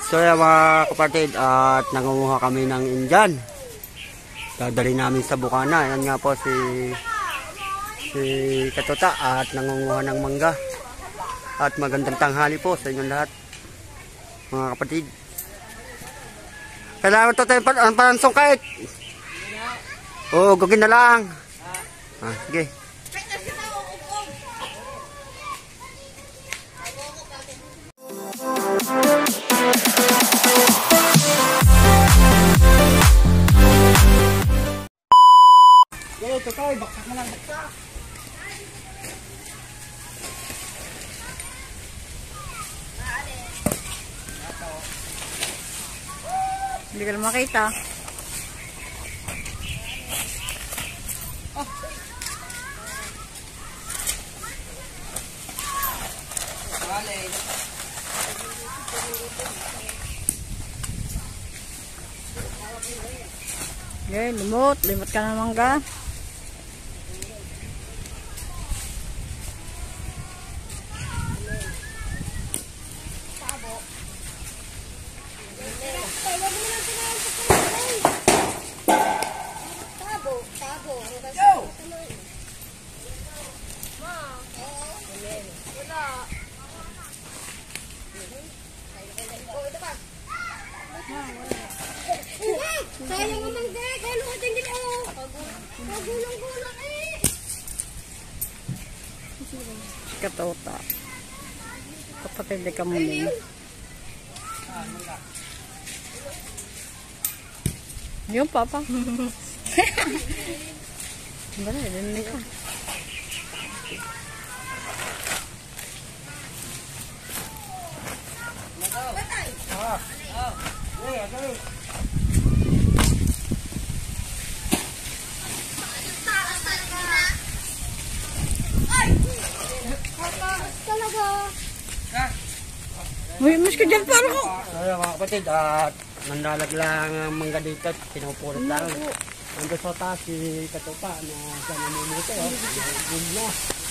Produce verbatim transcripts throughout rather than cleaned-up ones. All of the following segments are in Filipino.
So yan mga kapatid, at nangunguha kami ng Indian. Dadali namin sa bukana. Yan nga po si si Katuta at nangunguha ng mangga. At magandang tanghali po sa inyong lahat mga kapatid. Kailangan ito tayo ang palansong kahit. Oo, gugin na lang. Ah, sige. Ito tayo, baksak na lang, baksak. Hindi ka na makita. Oh. Okay, limot. Limot ka na mangga. Sayang naman dek, kaya lumating din ako. Magulong-gulong eh. Katuta. Kapatid di ka muli. Yung papa. Bala, din ka. Ah, ah. Eh, okay. Uy, mas ka dyan para ko. So yan mga kapatid, at nandalag lang ang mangga dito, pinupulot lang. Nandun sa taas si Katupa na siya namumuti. Bumla.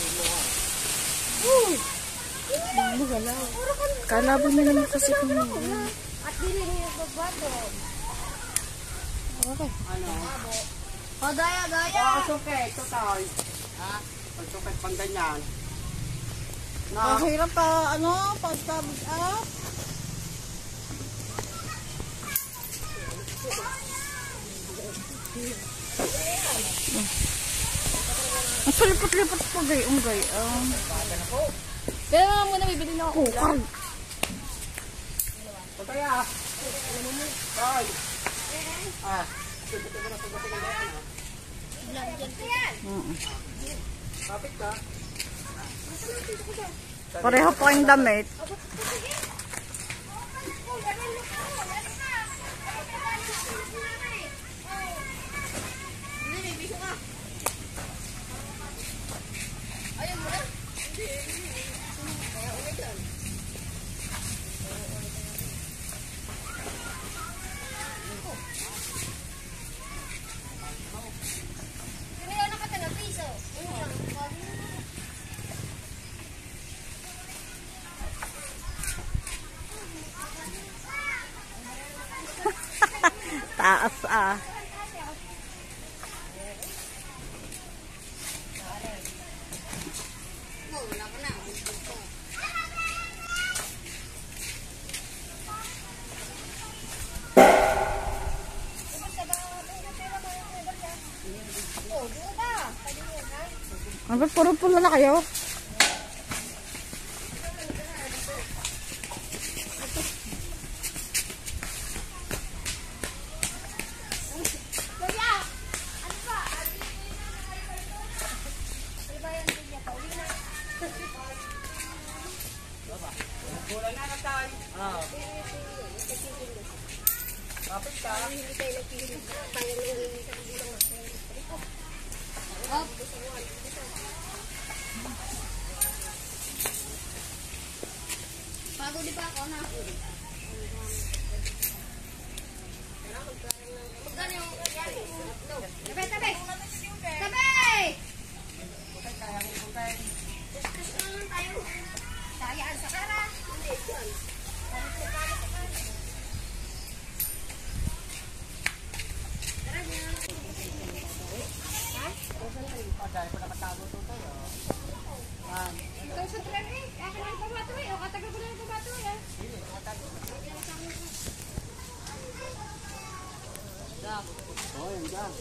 Kalabon na naman kasi kung At dili niyo pagbato. okay. Ano? O, gaya, gaya. Ah, sukay, ito tayo. Ha? Pagsukat pang ganyan. Na, Ang hirap pa, ano, pag-tabig up. Ang salipot-lipot pa gay, ang gay. Um, Pero nga muna, bibili na ako. kukal. ito tayo ah. Tay. Ah. Sugat ko na sugat ko na yan. Kapit ka. Pareho po yung damit. Taas ah. Ano ba, puro pula na kayo? Bulan na na tayo. Ah. Kapit ka. Bago di pa ako na. Magkano yung tabi, tabi! Tabi! Gusto naman tayo. Sayaan sa kara. Hindi, yun. Oh, yan dyan.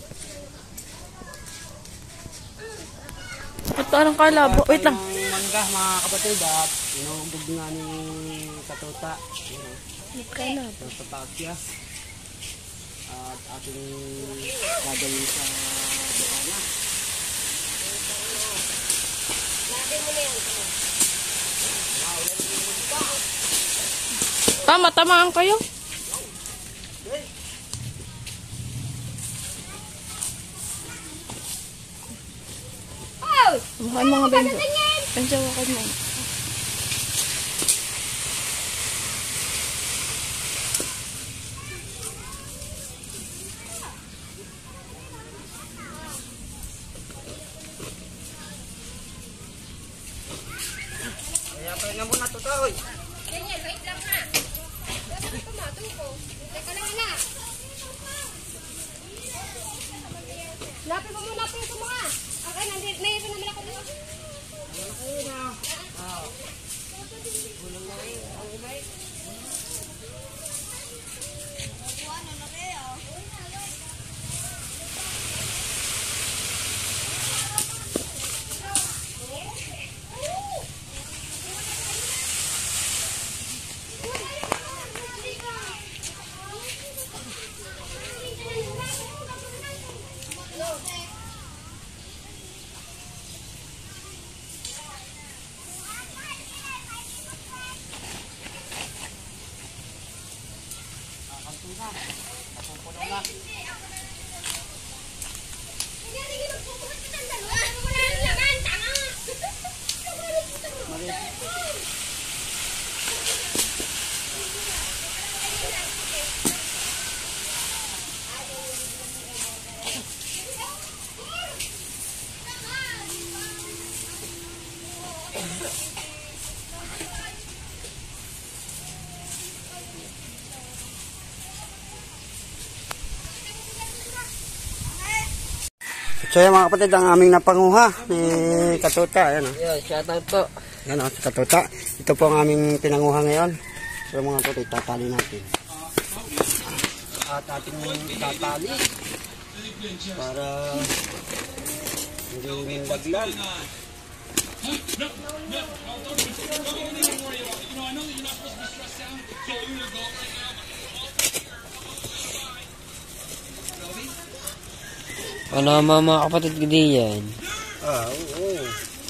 At parang kalabo. Wait lang. Ang mangga mga kapatid at inuugog nga ni Katuta. Yun o. Sa Pasya. At ating gagawin sa bukana. Tama, tamaan kayo. Mukha mga bendo. Pensaw ako mo. Kaya pa nga muna ito taoy. Ganyan, wait lang ha. Dapat pumato ko. Teka lang na. Lapin mo muna ito mga. Okay, nandito. Mayroon naman ako dito. Ayun na. Ah. Gulang na rin. Ang umay. So yan mga kapatid, ang aming napanguha ni Katuta. Ayan o. Yeah, shout out po. Ayan o, si Katuta. Ito po ang aming pinanguha ngayon. So mga kapatid, tatali natin. At ating tatali para hindi minlaglag. Ano mga kapatid ko din yan? Ah, oo. oo.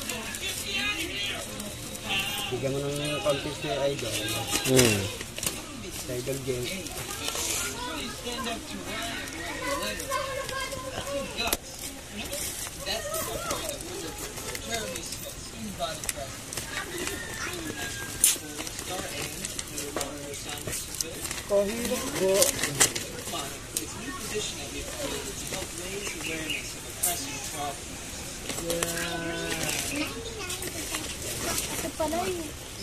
Bigyan mo ng konti si Idol. Hmm. Si Idol James. Kahirap po. Ito pala yun.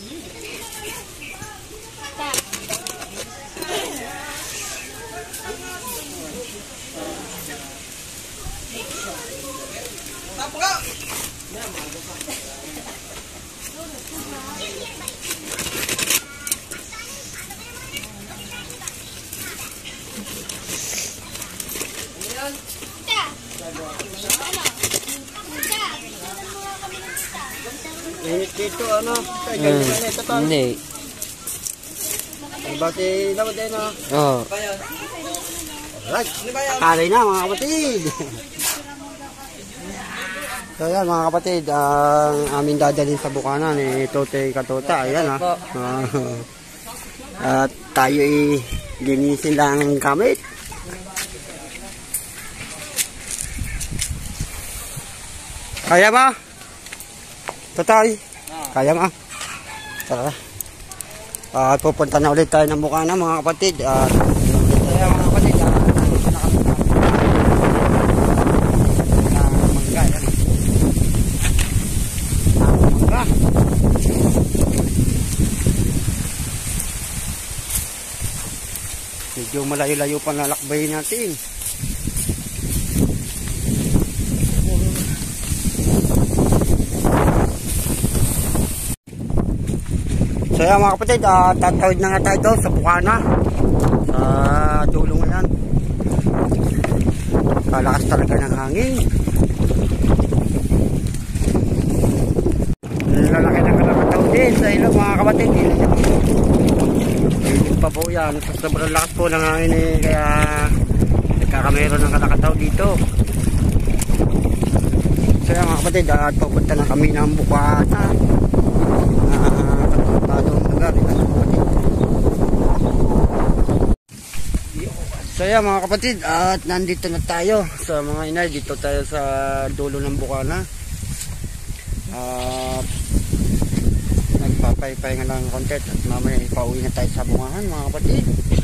Init dito, ano? Ay, Hmm. ganyan na ito, tol. Hindi. Ang bati daw din, no? Oh. Alright. Kalay na, mga kapatid. So yan, mga kapatid, ang aming dadalhin sa bukana ni Tote Katuta. Ayan, ha. At tayo ay linisin lang ang gamit. Kaya ba? Tatay, kaya nga. Tara. At pupunta na ulit tayo ng bukana mga kapatid. At kaya mga kapatid, uh, nandito na kami sa mangga. Yan. Mangga. Medyo malayo-layo pa nalakbay natin. So yan mga kapatid, uh, tatawid na nga tayo doon sa bukana sa dulong na yan. Kalakas talaga ng hangin. Lalaki ng kalakataw din sa ilog mga kapatid. Hindi pa po yan. Sa sobrang lakas po ng hangin eh, kaya nagkakamero ng kalakataw dito. So yan mga kapatid, at pupunta na kami ng Bukana. Ah, katutadong lugar ito mga kapatid. So yan mga kapatid, at nandito na tayo sa mga inay. Dito tayo sa dulo ng Bukana. At nagpapay-pahinga lang ng konti at mamaya ipauwi na tayo sa bungahan mga kapatid.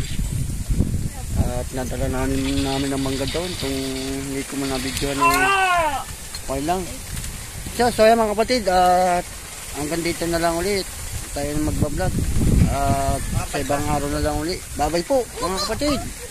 At nadala namin, namin ng mangga doon kung hindi ko man nabidyohan eh, okay lang. So, so yan mga kapatid, at hanggang dito na lang ulit tayo magbablog at sa ibang araw na lang ulit. Bye bye po mga kapatid.